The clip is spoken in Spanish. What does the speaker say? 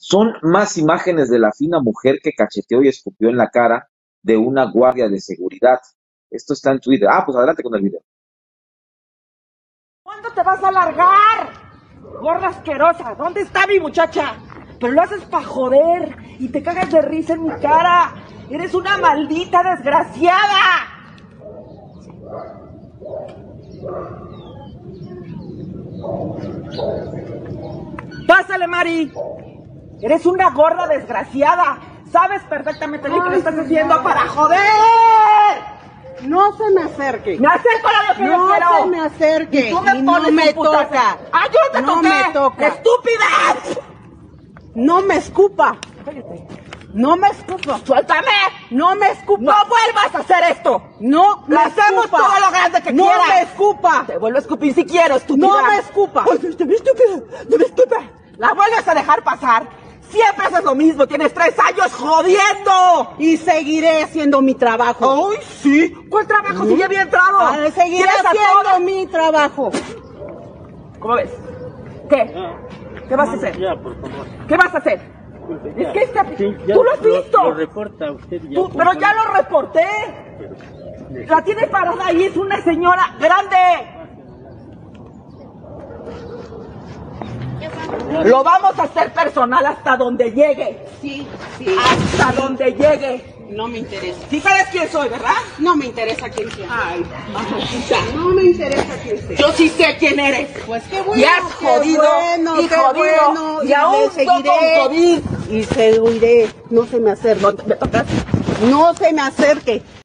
Son más imágenes de la fina mujer que cacheteó y escupió en la cara de una guardia de seguridad. Esto está en Twitter. Ah, pues adelante con el video. ¿Cuándo te vas a largar? Gorda asquerosa, ¿dónde está mi muchacha? Pero lo haces para joder y te cagas de risa en mi cara. Eres una maldita desgraciada. Pásale, Mari. Eres una gorda desgraciada. Sabes perfectamente bien que lo estás haciendo para joder. No se me acerque. Me acerco a lo que yo quiero. No se me acerque. Y tú me pones no me en putazo. toca. ¡Ah, yo no te No toqué! me toca. ¡Estúpida! No me escupa. Cállate. No me escupa. ¡Suéltame! No me escupa. ¡No vuelvas a hacer esto! No ¡Lo me hacemos escupa. todo lo grande que No quieras! me escupa. Te vuelvo a escupir si quiero, estúpida. No me escupa. ¡Ay, estúpida! ¡No me escupa! La vuelves a dejar pasar. Siempre haces lo mismo. Tienes 3 años jodiendo. Y seguiré haciendo mi trabajo. ¡Ay, sí! ¿Cuál trabajo si ya había entrado? Seguiré ¿Tienes a haciendo todos? mi trabajo. ¿Cómo ves? ¿Qué? ¿Qué vas a hacer? Ya, por favor. ¿Qué vas a hacer? Disculpe, Es que este... sí, ya ¡Tú lo has visto! Lo reporta usted ya. Pero ya lo reporté. La tiene parada ahí, es una señora grande. Lo vamos a hacer personal hasta donde llegue. Sí. Hasta donde llegue. No me interesa. ¿Sí sabes quién soy, verdad? No me interesa quién sea. Ay, No me interesa quién sea. yo sí sé quién eres. Pues qué bueno. Y has qué jodido, bueno, y qué jodido, bueno, y aún le no seguiré. con COVID. Y seguiré. No se me acerque. ¿Me tocas? No se me acerque.